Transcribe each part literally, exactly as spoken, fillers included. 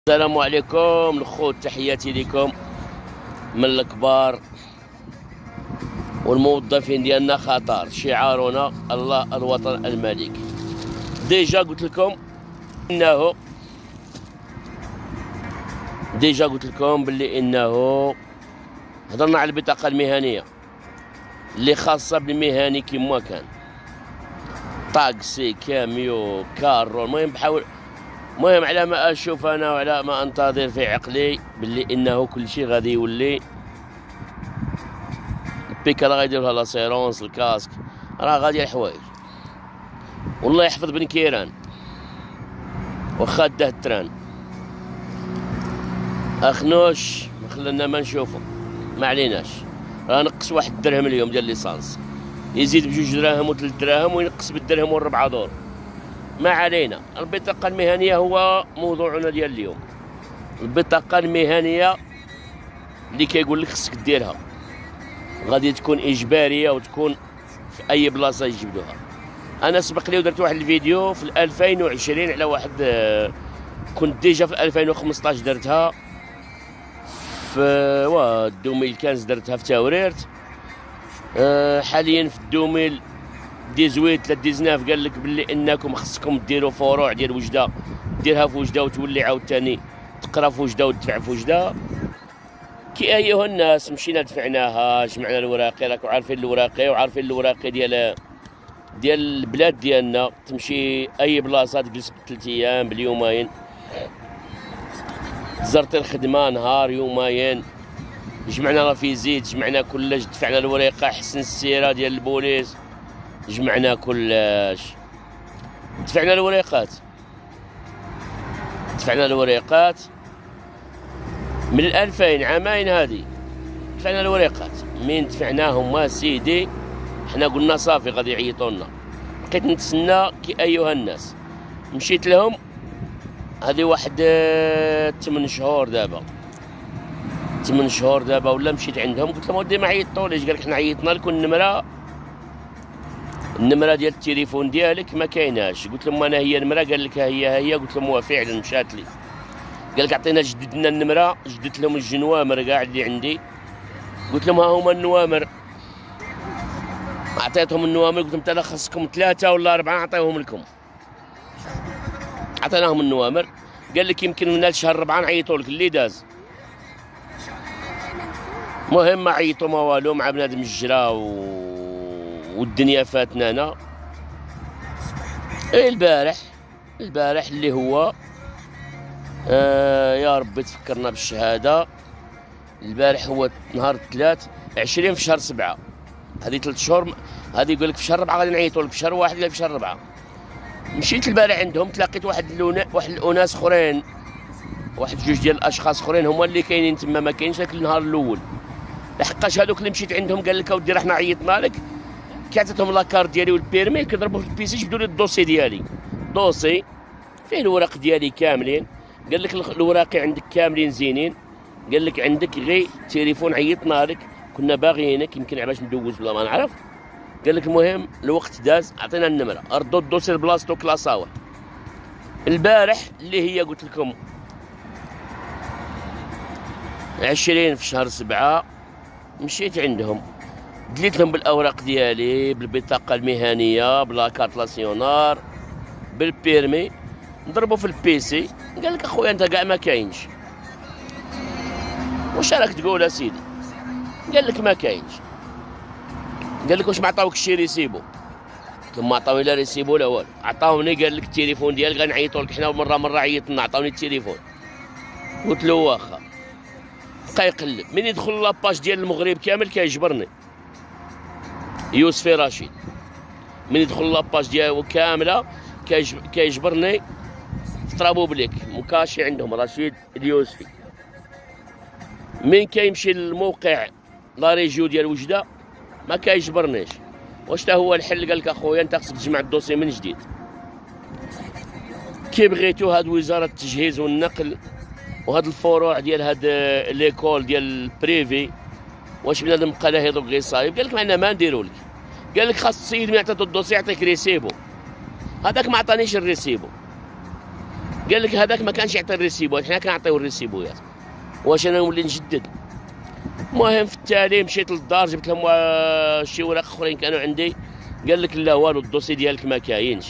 السلام عليكم الخوت، تحياتي لكم من الكبار والموظفين ديالنا. خطر شعارنا الله الوطن الملك. ديجا قلت لكم انه ديجا قلت لكم باللي انه هضرنا على البطاقه المهنيه اللي خاصه بالمهني كما كان طاكسي كاميو كارو. المهم بحاول المهم على ما اشوف انا وعلى ما انتظر في عقلي باللي انه كل شيء غادي يولي البيكا راه غيديروها لاسيرونس الكاسك، راه غادي الحوايج. والله يحفظ بن كيران واخا داه التران اخنوش ما خلنا ما نشوفو، ما عليناش. راه نقص واحد الدرهم اليوم ديال ليسانس، يزيد بجوج دراهم وثلاث دراهم وينقص بالدرهم والربعة دور. ما علينا. البطاقة المهنية هو موضوعنا ديال اليوم. البطاقة المهنية اللي كيقول لك خصك ديرها غادي تكون إجبارية وتكون في أي بلاصة يجبدوها. أنا سبق لي ودرت واحد الفيديو في ألفين وعشرين على واحد، كنت ديجا في ألفين وخمسطاش درتها، في وا ألفين وخمسطاش درتها في تاوريرت. أه حاليا في ألفين وثمانية عشر تسعطاش قال لك باللي انكم خصكم ديروا فروع ديال وجده، ديرها في وجده وتولي عاوتاني تقرا في وجده وتدفع في وجده. كي ايها الناس مشينا دفعناها، جمعنا الوراقي، راكم عارفين الوراقي وعارفين الوراقي ديال ديال البلاد ديالنا. تمشي اي بلاصه تجلس بثلاث ايام باليومين، زرتي الخدمه نهار يومين. جمعنا رافيزيت، جمعنا كلش، دفعنا الوريقه، حسن السيره ديال البوليس، جمعنا كلش، دفعنا الوريقات دفعنا الوريقات من الألفين عامين هادي دفعنا الوريقات. من دفعناهم ما سيدي حنا قلنا صافي غادي يعيطوا لنا. بقيت نتسنى كي ايها الناس. مشيت لهم هذه واحد ثمان شهور دابا ثمان شهور دابا ولا مشيت عندهم قلت لهم ودي ما عيطوليش. قال لك حنا عيطنا لكم النمره النمره ديال التليفون ديالك ما كايناش. قلت لهم انا هي النمره. قال لك هي هي. قلت لهم هو فعلا مشات لي. قال لك عطينا جدد لنا النمره. جددت لهم الجنوامر كاع اللي عندي، قلت لهم ها هما النوامر. عطيتهم النوامر، قلت لهم تلا خاصكم ثلاثه ولا اربعه نعطيهم لكم. عطيناهم النوامر. قال لك يمكن من الشهر ربعه نعيطوا لك اللي داز. المهم ما عيطوا ما والو، مع بنادم الجرا و والدنيا فاتنا انا. ايه البارح البارح اللي هو آه يا ربي تفكرنا بالشهاده. البارح هو نهار الثلاث عشرين في شهر سبعة. هذه ثلاث شهور. هذه يقول لك في شهر ربعة غادي نعيطوا لك، في شهر واحد لا في شهر ربعة. مشيت البارح عندهم، تلاقيت واحد اللونا واحد الاناس اخرين، واحد جوج ديال الاشخاص اخرين هما اللي كاينين تما، ما كاينش ذاك النهار الاول. لحقاش هذوك اللي مشيت عندهم قال لك اودي راه حنا عيطنا لك، كي عطيتهم لاكارت ديالي والبيرمي كيضربوا في البيسي جبدوا لي الدوسي ديالي. دوسي فيه الوراق ديالي كاملين. قال لك الوراقي عندك كاملين زينين. قال لك عندك غير تليفون عيطنا لك كنا باغيينك، يمكن علاش ندوز ولا ما نعرف. قال لك المهم الوقت داز، عطينا النمره، ردوا الدوسي لبلاصتو كلاصاوه. البارح اللي هي قلت لكم عشرين في شهر سبعة مشيت عندهم، دليت لهم بالاوراق ديالي، بالبطاقه المهنيه، بلاكارت ناسيونال، بالبيرمي. نضربوا في البيسي. قال لك اخويا انت كاع ما كاينش. واش راك تقول اسيدي؟ قال لك ما كاينش. قال لك واش ما عطاوكش شي ريسيبو؟ قلت لهم ما عطاوني لا ريسيبو لا والو. عطاوني قال لك التليفون ديالك غنعيطوا لك حنا مره مره عيطنا، عطاوني التليفون. قلت له واخا. بقى يقلب، من يدخل لاباج ديال المغرب كامل كيجبرني. يوسف رشيد من يدخل لاباج ديالو كامله كيجبرني في طرابوبليك مكاشي عندهم رشيد اليوسفي. من كيمشي للموقع لا ريجيو ديال وجده ما كيجبرنيش. واش تا هو الحل؟ قال لك اخويا انت خصك تجمع الدوسي من جديد. كي بغيتو هاد وزاره التجهيز والنقل وهاد الفروع ديال هاد ليكول ديال البريفي، واش بنادم بقى له يضرب غير صايب؟ قال لك معنا ما نديرو لك. قال لك خاص السيد ملي عطاتو الدوسي يعطيك ريسيبو. هذاك ما عطانيش الريسيبو. قال لك هذاك ما كانش يعطي الريسيبوات، حنا كنعطيو الريسيبوات. واش انا نولي نجدد؟ المهم في التالي مشيت للدار جبت لهم شي ورق اخرين كانوا عندي، قال لك لا والو الدوسي ديالك ما كاينش.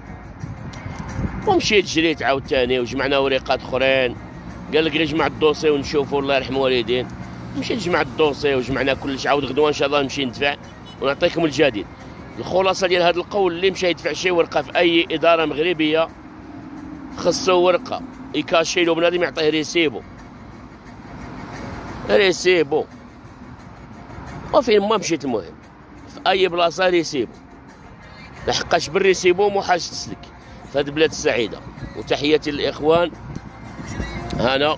ومشيت جريت عاوتاني وجمعنا ورقات اخرين، قال لك غير جمع الدوسي ونشوفوا الله يرحم والدين. مشيت جمعت الدوسي وجمعنا كلشي، عاود غدوه ان شاء الله نمشي ندفع ونعطيكم الجديد. الخلاصه ديال هذا القول، اللي مشى يدفع شي ورقه في اي اداره مغربيه خصو ورقه يكاشيلو بنادم يعطيه ريسيبو ريسيبو وفين ما مشيت المهم في اي بلاصه ريسيبو، لحقاش بالريسيبو مو حاج تسلك في هذه البلاد السعيده. وتحياتي للاخوان هنا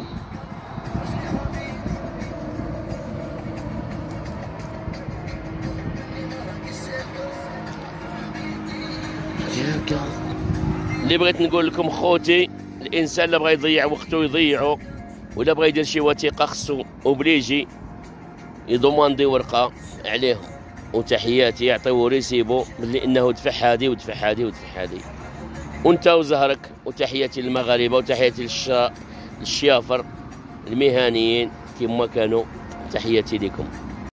اللي بغيت نقول لكم خوتي، الانسان اللي بغى يضيع وقته يضيعه، ولا بغى يدير شي وثيقه خصو اوبليجي يضماندي ورقه عليهم. وتحياتي يعطيو ريسيبو لانه دفع هادي ودفع هادي ودفع هادي وانت وزهرك. وتحياتي للمغاربه وتحياتي للشا... للشيافر المهنيين كما كانوا. تحياتي لكم.